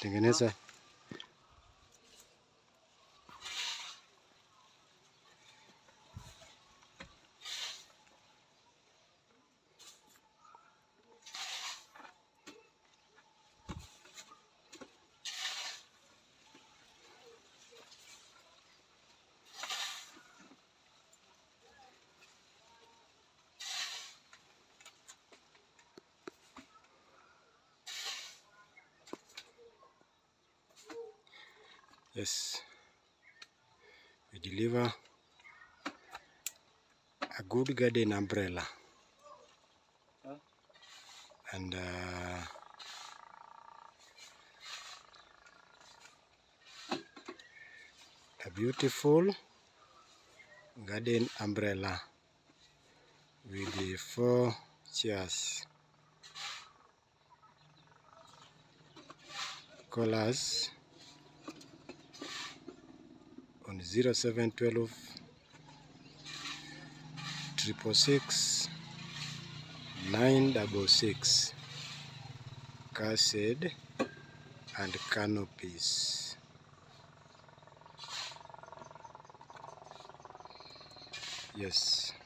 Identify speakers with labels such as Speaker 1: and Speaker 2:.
Speaker 1: Tengeneza. Yes, we deliver a good garden umbrella, and a beautiful garden umbrella with the 4 chairs. Call us on 0712 666 966. Car shade and canopies. Yes.